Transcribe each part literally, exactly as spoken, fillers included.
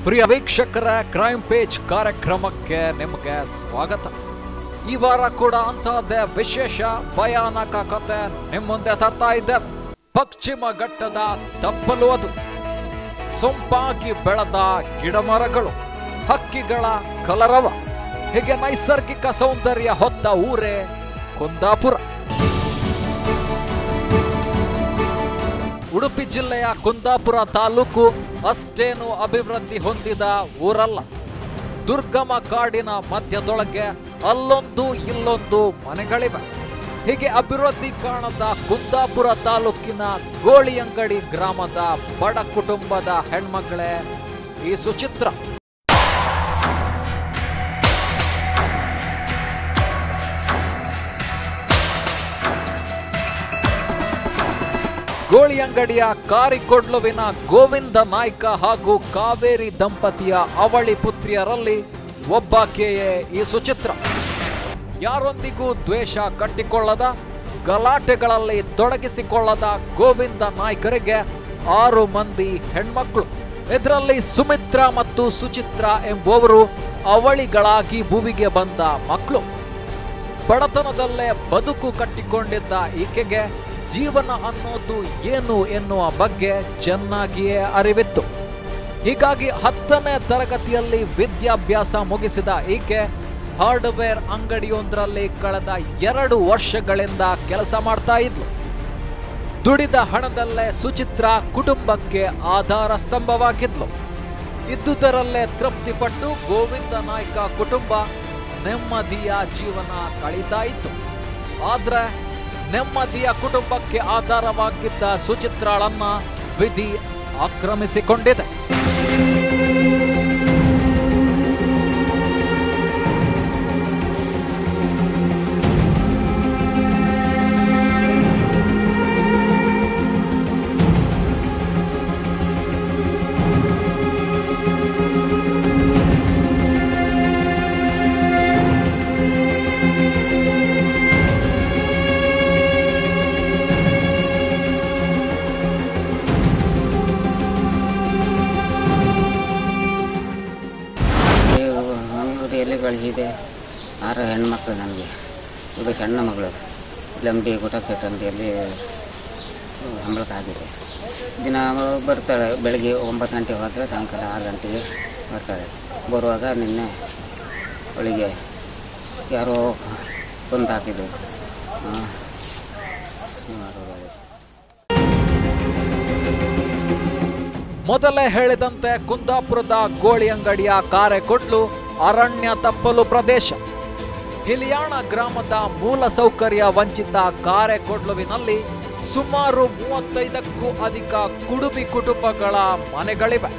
ಪ್ರಿಯ ವೀಕ್ಷಕರ crime page ಕಾರ್ಯಕ್ರಮಕ್ಕೆ ನಿಮಗೆ ಸ್ವಾಗತ. ಈ ವಾರ ಕೂಡ ಅಂತಹದ್ದೇ ವಿಶೇಷ ಭಯಾನಕ ಕಥೆ ನಿಮ್ಮ ಮುಂದೆ ತರ್ತಾ ಇದ್ದೆ. ಪಶ್ಚಿಮ ಘಟ್ಟದ ತಪ್ಪಲು ಅದು ಸೊಂಪಾಗಿ ಬೆಳೆದ ಗಿಡಮರಗಳು, ಹಕ್ಕಿಗಳ ಕಲರವ, ಹೀಗೆ ನೈಸರ್ಗಿಕ ಸೌಂದರ್ಯ ಹೊತ್ತ ಊರೇ ಕುಂದಾಪುರ. ಉಡುಪಿ ಜಿಲ್ಲೆಯ ಕುಂದಾಪುರ ತಾಲೂಕು ಅಷ್ಟೇನು ಅಭಿವೃದ್ಧಿ ಹೊಂದಿದ ಊರಲ್ಲ. ದುರ್ಗಮ ಕಾಡಿನ ಮಧ್ಯದೊಳಗೆ ಅಲ್ಲೊಂದು ಇಲ್ಲೊಂದು ಮನೆಗಳಿವೆ. ಹೀಗೆ ಅಭಿವೃದ್ಧಿ ಕಾಣದ ಕುಂದಾಪುರ ತಾಲೂಕಿನ ಗೋಳಿಯಂಗಡಿ ಗ್ರಾಮದ ಬಡ ಕುಟುಂಬದ ಹೆಣ್ಮಗಳೇ ಈ ಸುಚಿತ್ರ. ಗೋಳಿಯಂಗಡಿಯ ಕಾರಿಕೊಡ್ಲುವಿನ ಗೋವಿಂದ ನಾಯ್ಕ ಹಾಗೂ ಕಾವೇರಿ ದಂಪತಿಯ ಅವಳಿ ಪುತ್ರಿಯರಲ್ಲಿ ಒಬ್ಬಾಕೆಯೇ ಈ ಸುಚಿತ್ರ. ಯಾರೊಂದಿಗೂ ದ್ವೇಷ ಕಟ್ಟಿಕೊಳ್ಳದ, ಗಲಾಟೆಗಳಲ್ಲಿ ತೊಡಗಿಸಿಕೊಳ್ಳದ ಗೋವಿಂದ ನಾಯ್ಕರಿಗೆ ಆರು ಮಂದಿ ಹೆಣ್ಮಕ್ಳು. ಇದರಲ್ಲಿ ಸುಮಿತ್ರಾ ಮತ್ತು ಸುಚಿತ್ರ ಎಂಬುವವರು ಅವಳಿಗಳಾಗಿ ಭೂಮಿಗೆ ಬಂದ ಮಕ್ಕಳು. ಬಡತನದಲ್ಲೇ ಬದುಕು ಕಟ್ಟಿಕೊಂಡಿದ್ದ ಈಕೆಗೆ ಜೀವನ ಅನ್ನೋದು ಏನು ಎನ್ನುವ ಬಗ್ಗೆ ಚೆನ್ನಾಗಿಯೇ ಅರಿವಿತ್ತು. ಹೀಗಾಗಿ ಹತ್ತನೇ ತರಗತಿಯಲ್ಲಿ ವಿದ್ಯಾಭ್ಯಾಸ ಮುಗಿಸಿದ ಈಕೆ ಹಾರ್ಡ್ವೇರ್ ಅಂಗಡಿಯೊಂದರಲ್ಲಿ ಕಳೆದ ಎರಡು ವರ್ಷಗಳಿಂದ ಕೆಲಸ ಮಾಡ್ತಾ ಇದ್ಲು. ದುಡಿದ ಹಣದಲ್ಲೇ ಸುಚಿತ್ರ ಕುಟುಂಬಕ್ಕೆ ಆಧಾರ ಸ್ತಂಭವಾಗಿದ್ಲು. ಇದ್ದುದರಲ್ಲೇ ತೃಪ್ತಿಪಟ್ಟು ಗೋವಿಂದ ನಾಯ್ಕ ಕುಟುಂಬ ನೆಮ್ಮದಿಯ ಜೀವನ ಕಳೀತಾ ಇತ್ತು. ಆದ್ರೆ ನೆಮ್ಮದಿಯ ಕುಟುಂಬಕ್ಕೆ ಆಧಾರವಾಗಿದ್ದ ಸುಚಿತ್ರಾಳನ್ನ ವಿಧಿ ಆಕ್ರಮಿಸಿಕೊಂಡಿದೆ. ಇದೆ ಆರು ಹೆಣ್ಮಕ್ಳು. ನನಗೆ ಇದು ಸಣ್ಣ ಮಗಳು ಲಂಬಿ ಗುಟಪೇಟೆ ಅಂಗಡಿಯಲ್ಲಿ ಸಂಬಳಕ್ಕಾಗಿದೆ. ದಿನ ಬರ್ತಾಳೆ. ಬೆಳಗ್ಗೆ ಒಂಬತ್ತು ಗಂಟೆಗೆ ಹೋದರೆ ಸಾಯಂಕಾಲ ಆರು ಗಂಟೆಗೆ ಬರ್ತಾಳೆ. ಬರುವಾಗ ನಿನ್ನೆ ಅವಳಿಗೆ ಯಾರೋ ಕೊಂದು ಹಾಕಿದ್ರು. ಮೊದಲೇ ಹೇಳಿದಂತೆ ಕುಂದಾಪುರದ ಗೋಳಿಯಂಗಡಿಯ ಕಾರೆಕೊಡ್ಲು ಅರಣ್ಯ ತಪ್ಪಲು ಪ್ರದೇಶ. ಹಿಲಿಯಾಣ ಗ್ರಾಮದ ಮೂಲ ಸೌಕರ್ಯ ವಂಚಿತ ಕಾರೆಕೊಡ್ಲುವಿನಲ್ಲಿ ಸುಮಾರು ಮೂವತ್ತೈದಕ್ಕೂ ಅಧಿಕ ಕುಡುಬಿ ಕುಟುಂಬಗಳ ಮನೆಗಳಿವೆ.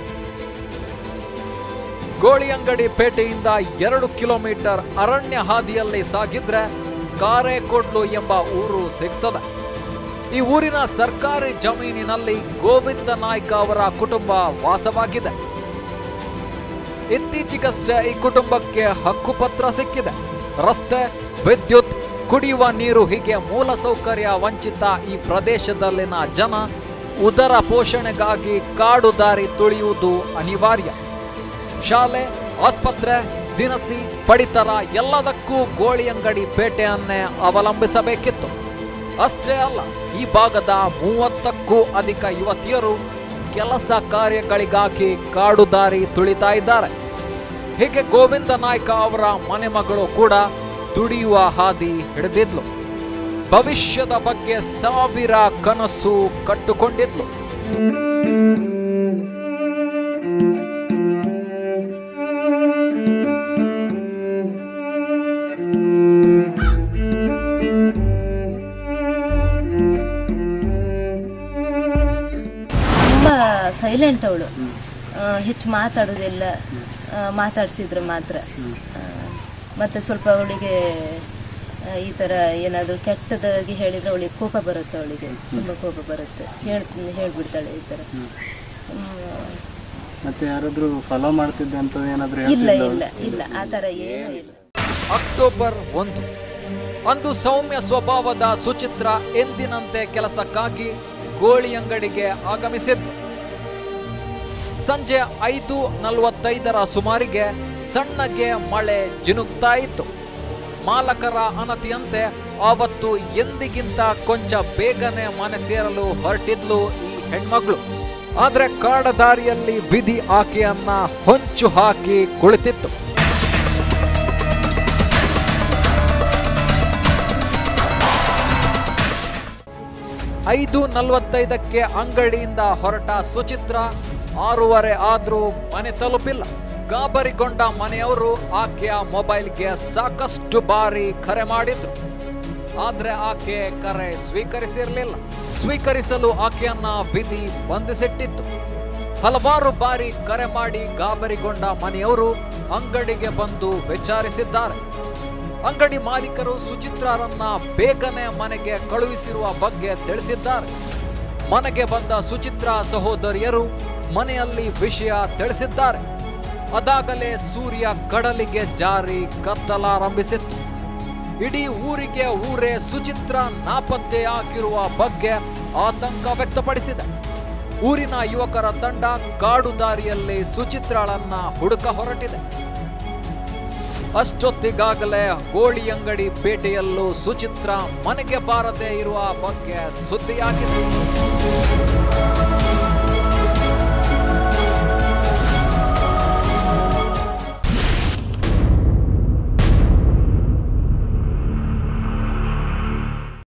ಗೋಳಿಯಂಗಡಿ ಪೇಟೆಯಿಂದ ಎರಡು ಕಿಲೋಮೀಟರ್ ಅರಣ್ಯ ಹಾದಿಯಲ್ಲಿ ಸಾಗಿದ್ರೆ ಕಾರೆಕೊಡ್ಲು ಎಂಬ ಊರು ಸಿಗ್ತದೆ. ಈ ಊರಿನ ಸರ್ಕಾರಿ ಜಮೀನಿನಲ್ಲಿ ಗೋವಿಂದ ನಾಯ್ಕ ಅವರ ಕುಟುಂಬ ವಾಸವಾಗಿದೆ. ಇತ್ತೀಚೆಗಷ್ಟೇ ಈ ಕುಟುಂಬಕ್ಕೆ ಹಕ್ಕುಪತ್ರ ಸಿಕ್ಕಿದೆ. ರಸ್ತೆ, ವಿದ್ಯುತ್, ಕುಡಿಯುವ ನೀರು ಹೀಗೆ ಮೂಲ ಸೌಕರ್ಯ ವಂಚಿತ ಈ ಪ್ರದೇಶದಲ್ಲಿನ ಜನ ಉದರ ಪೋಷಣೆಗಾಗಿ ಕಾಡು ದಾರಿ ತುಳಿಯುವುದು ಅನಿವಾರ್ಯ. ಶಾಲೆ, ಆಸ್ಪತ್ರೆ, ದಿನಸಿ, ಪಡಿತರ ಎಲ್ಲದಕ್ಕೂ ಗೋಳಿಯಂಗಡಿ ಪೇಟೆಯನ್ನೇ ಅವಲಂಬಿಸಬೇಕಿತ್ತು. ಅಷ್ಟೇ ಅಲ್ಲ, ಈ ಭಾಗದ ಮೂವತ್ತಕ್ಕೂ ಅಧಿಕ ಯುವತಿಯರು ಕೆಲಸ ಕಾರ್ಯಗಳಿಗಾಗಿ ಕಾಡು ದಾರಿ ತುಳಿತಾ ಇದ್ದಾರೆ. ಹೀಗೆ ಗೋವಿಂದ ನಾಯ್ಕ ಅವರ ಮನೆ ಮಗಳು ಕೂಡ ದುಡಿಯುವ ಹಾದಿ ಹಿಡಿದಿದ್ಲು. ಭವಿಷ್ಯದ ಬಗ್ಗೆ ಸಾವಿರ ಕನಸು ಕಟ್ಟುಕೊಂಡಿದ್ಲು. ಸೈಲೆಂಟ್ ಅವಳು, ಹೆಚ್ಚು ಮಾತಾಡೋದಿಲ್ಲ. ಮಾತಾಡ್ಸಿದ್ರು ಮಾತ್ರ. ಮತ್ತೆ ಸ್ವಲ್ಪ ಅವಳಿಗೆ ಈ ತರ ಏನಾದ್ರು ಕೆಟ್ಟದಾಗಿ ಹೇಳಿದ್ರೆ ಅವಳಿಗೆ ಕೋಪ ಬರುತ್ತೆ. ಅವಳಿಗೆ ತುಂಬಾ ಕೋಪ ಬರುತ್ತೆ. ಹೇಳ್ತೀನಿ ಹೇಳ್ಬಿಡ್ತಾಳೆ ಈ ತರ. ಮತ್ತೆ ಯಾರಾದ್ರೂ ಫಾಲೋ ಮಾಡ್ತಿದ್ದೆ ಅಂತ ಏನಾದ್ರೂ? ಇಲ್ಲ ಇಲ್ಲ ಇಲ್ಲ ಆ ತರ ಏನೂ ಇಲ್ಲ. ಅಕ್ಟೋಬರ್ ಒಂದು ಅಂದು ಸೌಮ್ಯ ಸ್ವಭಾವದ ಸುಚಿತ್ರ ಎಂದಿನಂತೆ ಕೆಲಸಕ್ಕಾಗಿ ಗೋಳಿಯಂಗಡಿಗೆ ಆಗಮಿಸಿದ್ಲು. ಸಂಜೆ ಐದು ನಲವತ್ತೈದರ ಸುಮಾರಿಗೆ ಸಣ್ಣಗೆ ಮಳೆ ಜಿನುಗ್ತಾ ಇತ್ತು. ಮಾಲಕರ ಅನತಿಯಂತೆ ಆವತ್ತು ಎಂದಿಗಿಂತ ಕೊಂಚ ಬೇಗನೆ ಮನೆ ಸೇರಲು ಹೊರಟಿದ್ಲು ಈ ಹೆಣ್ಮಗಳು. ಆದ್ರೆ ಕಾಡದಾರಿಯಲ್ಲಿ ವಿಧಿ ಆಕೆಯನ್ನ ಹೊಂಚು ಹಾಕಿ ಕುಳಿತಿತ್ತು. ಐದು ನಲವತ್ತೈದಕ್ಕೆ ಅಂಗಡಿಯಿಂದ ಹೊರಟ ಸುಚಿತ್ರ ಆರೂವರೆ ಆದ್ರೂ ಮನೆ ತಲುಪಿಲ್ಲ. ಗಾಬರಿಗೊಂಡ ಮನೆಯವರು ಆಕೆಯ ಮೊಬೈಲ್ಗೆ ಸಾಕಷ್ಟು ಬಾರಿ ಕರೆ ಮಾಡಿದ್ರು. ಆದ್ರೆ ಆಕೆ ಕರೆ ಸ್ವೀಕರಿಸಿರಲಿಲ್ಲ. ಸ್ವೀಕರಿಸಲು ಆಕೆಯನ್ನ ವಿಧಿ ಬಂಧಿಸಿಟ್ಟಿತ್ತು. ಹಲವಾರು ಬಾರಿ ಕರೆ ಮಾಡಿ ಗಾಬರಿಗೊಂಡ ಮನೆಯವರು ಅಂಗಡಿಗೆ ಬಂದು ವಿಚಾರಿಸಿದ್ದಾರೆ. ಅಂಗಡಿ ಮಾಲೀಕರು ಸುಚಿತ್ರರನ್ನ ಬೇಗನೆ ಮನೆಗೆ ಕಳುಹಿಸಿರುವ ಬಗ್ಗೆ ತಿಳಿಸಿದ್ದಾರೆ. ಮನೆಗೆ ಬಂದ ಸುಚಿತ್ರ ಸಹೋದರಿಯರು ಮನೆಯಲ್ಲಿ ವಿಷಯ ತಿಳಿಸಿದ್ದಾರೆ. ಅದಾಗಲೇ ಸೂರ್ಯ ಕಡಲಿಗೆ ಜಾರಿ ಕತ್ತಲಾರಂಭಿಸಿತ್ತು. ಇಡೀ ಊರಿಗೆ ಊರೇ ಸುಚಿತ್ರ ನಾಪತ್ತೆಯಾಗಿರುವ ಬಗ್ಗೆ ಆತಂಕ ವ್ಯಕ್ತಪಡಿಸಿದೆ. ಊರಿನ ಯುವಕರ ತಂಡ ಕಾಡು ದಾರಿಯಲ್ಲಿ ಸುಚಿತ್ರಳನ್ನ ಹುಡುಕ ಹೊರಟಿದೆ. ಅಷ್ಟೊತ್ತಿಗಾಗಲೇ ಗೋಳಿ ಅಂಗಡಿ ಪೇಟೆಯಲ್ಲೂ ಸುಚಿತ್ರ ಮನೆಗೆ ಬಾರದೆ ಇರುವ ಬಗ್ಗೆ ಸುದ್ದಿಯಾಗಿದೆ.